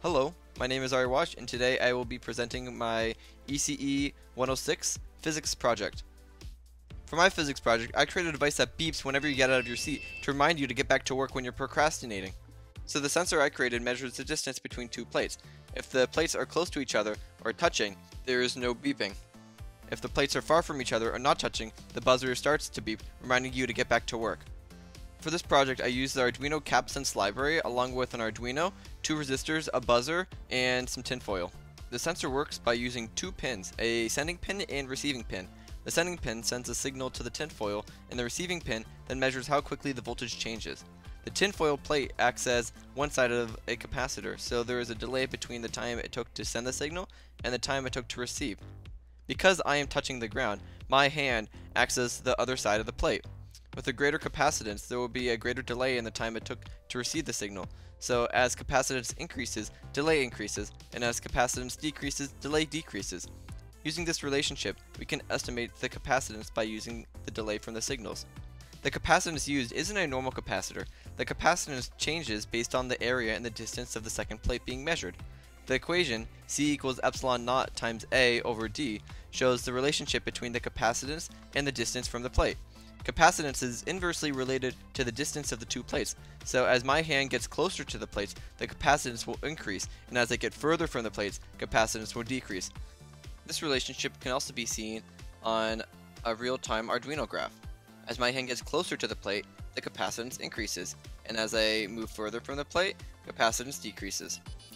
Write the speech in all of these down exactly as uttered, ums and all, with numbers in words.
Hello, my name is Ari Wash, and today I will be presenting my E C E one oh six physics project. For my physics project, I created a device that beeps whenever you get out of your seat to remind you to get back to work when you're procrastinating. So the sensor I created measures the distance between two plates. If the plates are close to each other or touching, there is no beeping. If the plates are far from each other or not touching, the buzzer starts to beep, reminding you to get back to work. For this project, I used the Arduino CapSense library along with an Arduino, two resistors, a buzzer, and some tinfoil. The sensor works by using two pins, a sending pin and receiving pin. The sending pin sends a signal to the tinfoil, and the receiving pin then measures how quickly the voltage changes. The tinfoil plate acts as one side of a capacitor, so there is a delay between the time it took to send the signal and the time it took to receive. Because I am touching the ground, my hand acts as the other side of the plate. With a greater capacitance, there will be a greater delay in the time it took to receive the signal. So as capacitance increases, delay increases, and as capacitance decreases, delay decreases. Using this relationship, we can estimate the capacitance by using the delay from the signals. The capacitance used isn't a normal capacitor. The capacitance changes based on the area and the distance of the second plate being measured. The equation, C equals epsilon naught times A over D, shows the relationship between the capacitance and the distance from the plate. Capacitance is inversely related to the distance of the two plates, so as my hand gets closer to the plates, the capacitance will increase, and as I get further from the plates, capacitance will decrease. This relationship can also be seen on a real-time Arduino graph. As my hand gets closer to the plate, the capacitance increases, and as I move further from the plate, capacitance decreases.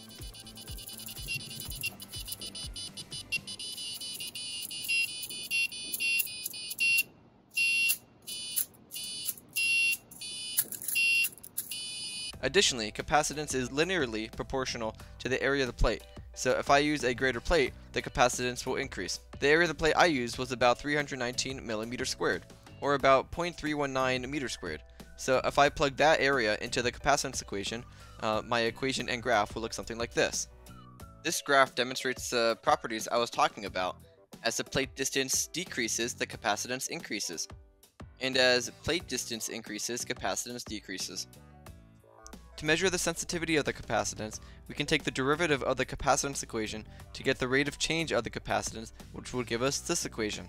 Additionally, capacitance is linearly proportional to the area of the plate, so if I use a greater plate, the capacitance will increase. The area of the plate I used was about three hundred nineteen millimeters squared, or about zero point three one nine meters squared. So if I plug that area into the capacitance equation, uh, my equation and graph will look something like this. This graph demonstrates the properties I was talking about. As the plate distance decreases, the capacitance increases. And as plate distance increases, capacitance decreases. To measure the sensitivity of the capacitance, we can take the derivative of the capacitance equation to get the rate of change of the capacitance, which will give us this equation.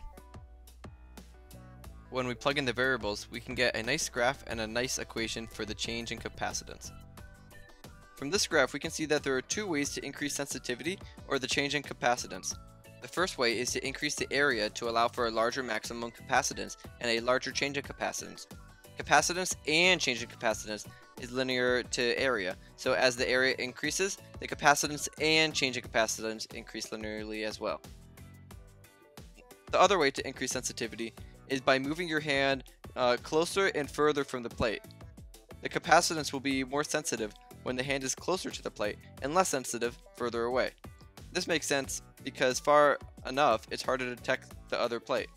When we plug in the variables, we can get a nice graph and a nice equation for the change in capacitance. From this graph, we can see that there are two ways to increase sensitivity or the change in capacitance. The first way is to increase the area to allow for a larger maximum capacitance and a larger change in capacitance. Capacitance and change in capacitance is linear to area, so as the area increases, the capacitance and change in capacitance increase linearly as well. The other way to increase sensitivity is by moving your hand uh, closer and further from the plate. The capacitance will be more sensitive when the hand is closer to the plate and less sensitive further away. This makes sense because far enough it's harder to detect the other plate.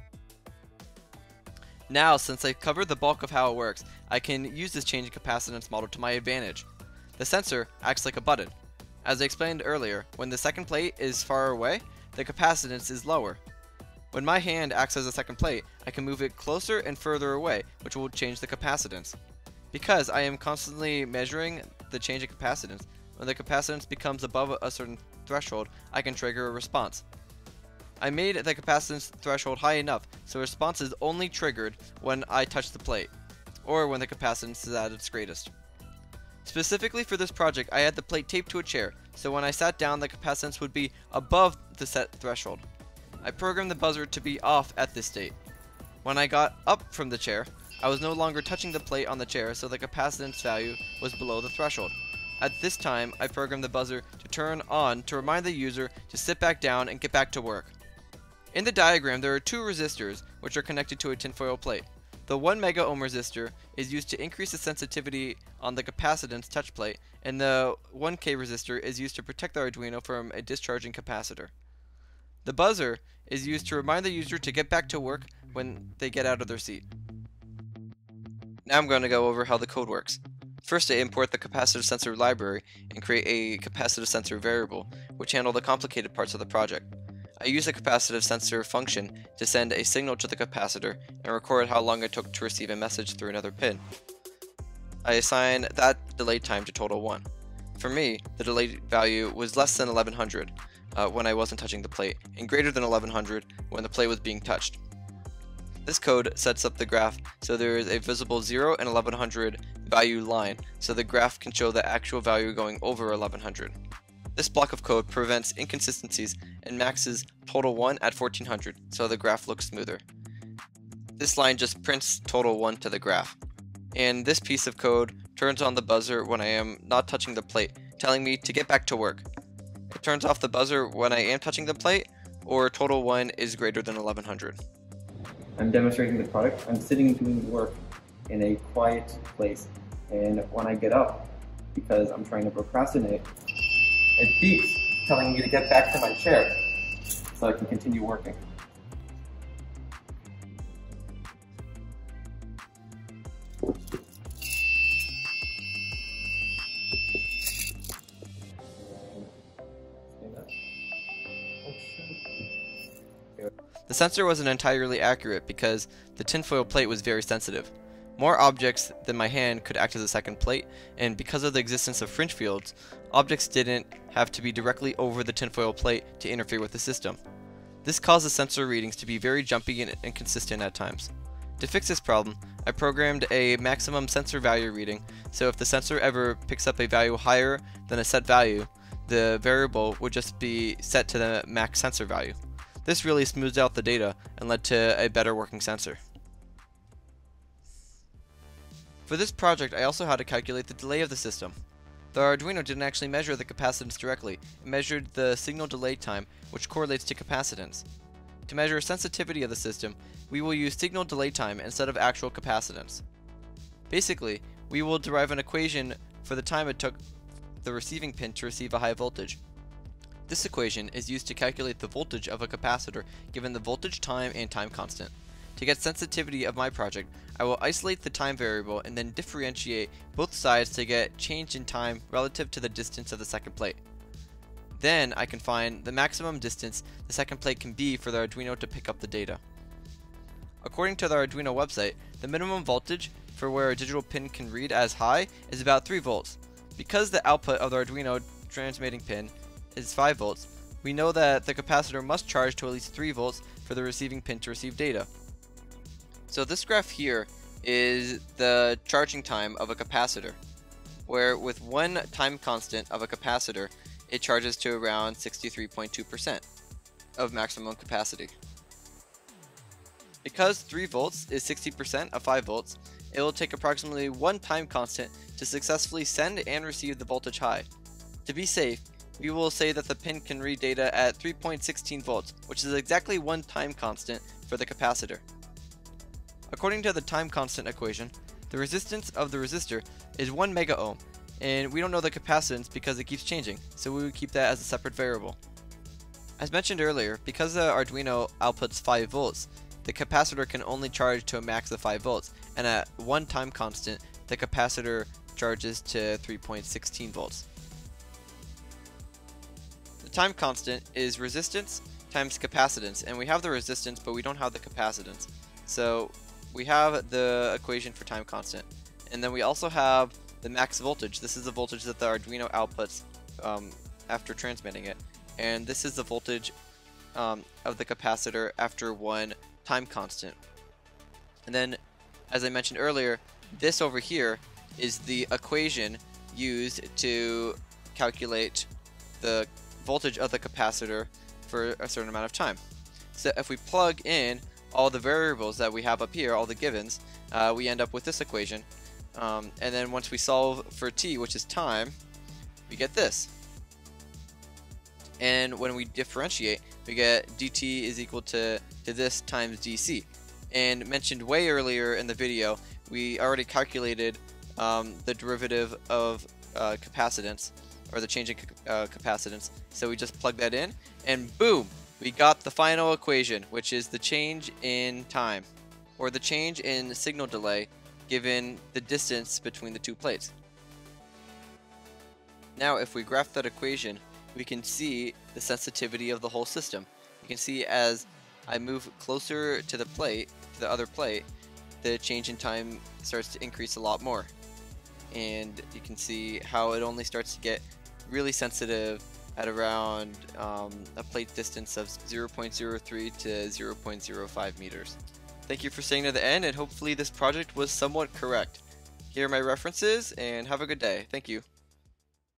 Now, since I covered the bulk of how it works, I can use this change in capacitance model to my advantage. The sensor acts like a button. As I explained earlier, when the second plate is far away, the capacitance is lower. When my hand acts as a second plate, I can move it closer and further away, which will change the capacitance. Because I am constantly measuring the change in capacitance, when the capacitance becomes above a certain threshold, I can trigger a response. I made the capacitance threshold high enough so response is only triggered when I touch the plate, or when the capacitance is at its greatest. Specifically for this project, I had the plate taped to a chair, so when I sat down the capacitance would be above the set threshold. I programmed the buzzer to be off at this state. When I got up from the chair, I was no longer touching the plate on the chair, so the capacitance value was below the threshold. At this time, I programmed the buzzer to turn on to remind the user to sit back down and get back to work. In the diagram, there are two resistors which are connected to a tinfoil plate. The one mega ohm resistor is used to increase the sensitivity on the capacitance touch plate, and the one K resistor is used to protect the Arduino from a discharging capacitor. The buzzer is used to remind the user to get back to work when they get out of their seat. Now I'm going to go over how the code works. First, I import the capacitive sensor library and create a capacitive sensor variable, which handle the complicated parts of the project. I use a capacitive sensor function to send a signal to the capacitor and record how long it took to receive a message through another pin. I assign that delay time to total one. For me, the delay value was less than eleven hundred uh, when I wasn't touching the plate, and greater than eleven hundred when the plate was being touched. This code sets up the graph so there is a visible zero and eleven hundred value line, so the graph can show the actual value going over eleven hundred. This block of code prevents inconsistencies and maxes total one at fourteen hundred, so the graph looks smoother. This line just prints total one to the graph. And this piece of code turns on the buzzer when I am not touching the plate, telling me to get back to work. It turns off the buzzer when I am touching the plate, or total one is greater than eleven hundred. I'm demonstrating the product. I'm sitting doing work in a quiet place, and when I get up, because I'm trying to procrastinate, it beeps, telling me to get back to my chair so I can continue working. The sensor wasn't entirely accurate because the tinfoil plate was very sensitive. More objects than my hand could act as a second plate, and because of the existence of fringe fields, objects didn't have to be directly over the tinfoil plate to interfere with the system. This caused the sensor readings to be very jumpy and inconsistent at times. To fix this problem, I programmed a maximum sensor value reading, so if the sensor ever picks up a value higher than a set value, the variable would just be set to the max sensor value. This really smoothed out the data and led to a better working sensor. For this project, I also had to calculate the delay of the system. The Arduino didn't actually measure the capacitance directly, it measured the signal delay time, which correlates to capacitance. To measure sensitivity of the system, we will use signal delay time instead of actual capacitance. Basically, we will derive an equation for the time it took the receiving pin to receive a high voltage. This equation is used to calculate the voltage of a capacitor given the voltage time and time constant. To get sensitivity of my project, I will isolate the time variable and then differentiate both sides to get change in time relative to the distance of the second plate. Then I can find the maximum distance the second plate can be for the Arduino to pick up the data. According to the Arduino website, the minimum voltage for where a digital pin can read as high is about three volts. Because the output of the Arduino transmitting pin is five volts, we know that the capacitor must charge to at least three volts for the receiving pin to receive data. So this graph here is the charging time of a capacitor, where with one time constant of a capacitor, it charges to around sixty-three point two percent of maximum capacity. Because three volts is sixty percent of five volts, it will take approximately one time constant to successfully send and receive the voltage high. To be safe, we will say that the pin can read data at three point one six volts, which is exactly one time constant for the capacitor. According to the time constant equation, the resistance of the resistor is one mega ohm, and we don't know the capacitance because it keeps changing, so we would keep that as a separate variable. As mentioned earlier, because the Arduino outputs five volts, the capacitor can only charge to a max of five volts, and at one time constant, the capacitor charges to three point one six volts. The time constant is resistance times capacitance, and we have the resistance, but we don't have the capacitance. So we have the equation for time constant, and then we also have the max voltage. This is the voltage that the Arduino outputs um, after transmitting it, and this is the voltage um, of the capacitor after one time constant. And then, as I mentioned earlier, this over here is the equation used to calculate the voltage of the capacitor for a certain amount of time. So if we plug in all the variables that we have up here, all the givens, uh, we end up with this equation. Um, and then once we solve for t, which is time, we get this. And when we differentiate, we get dt is equal to, to this times dc. And mentioned way earlier in the video, we already calculated um, the derivative of uh, capacitance, or the change in uh, capacitance. So we just plug that in, and boom! We got the final equation, which is the change in time, or the change in signal delay given the distance between the two plates. Now if we graph that equation, we can see the sensitivity of the whole system. You can see as I move closer to the plate, to the other plate, the change in time starts to increase a lot more. and you can see how it only starts to get really sensitive at around um, a plate distance of zero point zero three to zero point zero five meters. Thank you for staying to the end, and hopefully this project was somewhat correct. Here are my references, and have a good day. Thank you.